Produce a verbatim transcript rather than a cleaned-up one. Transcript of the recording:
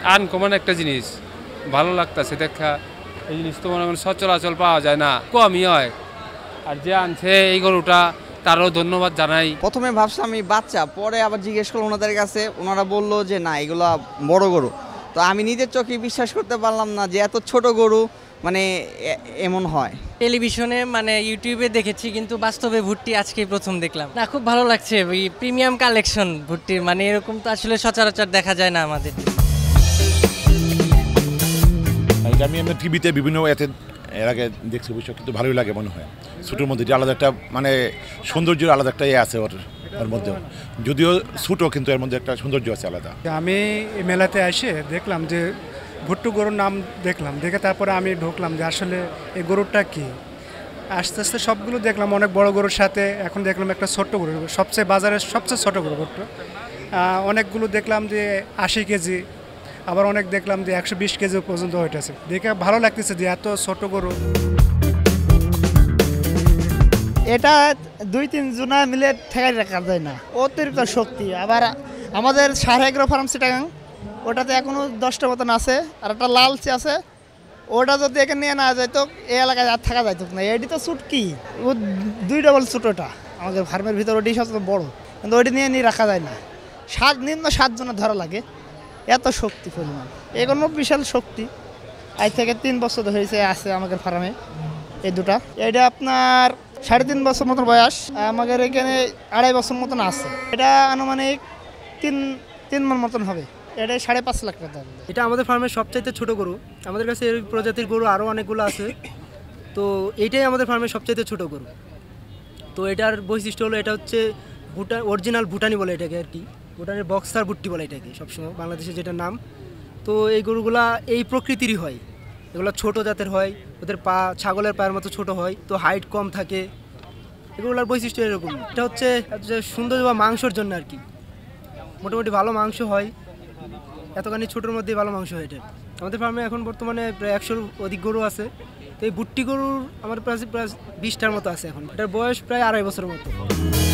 Uncommon একটা জিনিস, ভালো লাগতেছে দেখা। এই জিনিস তো মনে করেন সচরাচর পাওয়া যায় না, কমই হয়। আর যে আনছে এই গরুটা তারও ধন্যবাদ জানাই। প্রথমে ভাবছিলাম আমি বাচ্চা, পরে আবার জিজ্ঞেস করলাম ওনাদের কাছে, ওনারা বললো যে না এগুলো বড় গরু। তো আমি নিজের চোখে বিশ্বাস করতে পারলাম না যে এত ছোট গরু মানে এমন হয়। টেলিভিশনে মানে ইউটিউবে দেখেছি, কিন্তু বাস্তবে ভুট্টি আজকে প্রথম দেখলাম। না, খুব ভালো লাগছে। ওই প্রিমিয়াম কালেকশন ভুট্টির, মানে এরকম তো আসলে সচরাচর দেখা যায় না আমাদের। আমি আমরা টিভিতে বিভিন্ন এতে এর আগে দেখছি অবশ্য, কিন্তু ভালোই লাগে মনে হয়। ছোটোর মধ্যে যে আলাদা একটা মানে সৌন্দর্যের আলাদা একটা ইয়ে আছে ওর ওর মধ্যে, যদিও ছোটো কিন্তু এর মধ্যে একটা সৌন্দর্য আছে আলাদা। আমি এই মেলাতে এসে দেখলাম যে ভুট্টু গরুর নাম দেখলাম, দেখে তারপরে আমি ঢুকলাম যে আসলে এই গরুটা কি। আস্তে আস্তে সবগুলো দেখলাম, অনেক বড় গরুর সাথে এখন দেখলাম একটা ছোট্ট গরু, সবচেয়ে বাজারের সবচেয়ে ছোটো গরু ভুট্টু। অনেকগুলো দেখলাম যে আশি কেজি, আবার অনেক দেখলাম যে একশো বিশ কেজি পর্যন্ত হইতেছে। দেখে ভালো লাগতেছে যে এত ছোট গরু। এটা দুই তিন জনা মিলে ঠেকাই রাখা যায় না, অতিরিক্ত শক্তি। আবার আমাদের সাড়ে এগারো ফার্ম চিটাগাং, ওটাতে এখনও দশটা মতন আছে, আর একটা লালচি আছে। ওটা যদি এখানে নিয়ে না যায় তো এই এলাকায় আর থাকা যায় তো না। এটি তো ছুট কি, ও দুই ডবল ছুট। ওটা আমাদের ফার্মের ভিতরে ওটি সবচেয়ে বড়, কিন্তু ওইটি নিয়ে নিয়ে রাখা যায় না। সাত নিম্ন সাতজনের ধরা লাগে, এত শক্তি পরিমাণ। এগুলো বিশাল শক্তি। আজ থেকে তিন বছর হয়েছে আছে আমাদের ফার্মে এই দুটা। এটা আপনার সাড়ে তিন বছর মতন বয়স, আমাদের এখানে আড়াই বছর মতন আছে। এটা আনুমানিক তিন তিন মন মতন হবে। এটা সাড়ে পাঁচ লাখ টাকা। এটা আমাদের ফার্মের সবচাইতে ছোট গরু। আমাদের কাছে এই প্রজাতির গরু আরও অনেকগুলো আছে, তো এইটাই আমাদের ফার্মের সবচাইতে ছোট গরু। তো এটার বৈশিষ্ট্য হলো এটা হচ্ছে ভুটান অরিজিনাল ভুটানি বলে এটাকে আর কি, ভুটানের বক্সার ভুট্টি বলে এটাকে সবসময় বাংলাদেশে যেটা নাম। তো এই গরুগুলা এই প্রকৃতিরই হয়, এগুলো ছোট জাতের হয়, ওদের পা ছাগলের পায়ের মতো ছোট হয়, তো হাইট কম থাকে। এগুলোর বৈশিষ্ট্য এরকম। এটা হচ্ছে সুন্দর বা মাংসর জন্য আর কি, মোটামুটি ভালো মাংস হয়। এতখানি ছোটোর মধ্যে ভালো মাংস হয় এটা। আমাদের ফার্মে এখন বর্তমানে প্রায় একশোর অধিক গরু আছে। তো এই ভুট্টি গরুর আমার প্রায় প্রায় বিশটার মতো আছে এখন। এটার বয়স প্রায় আড়াই বছরের মতো।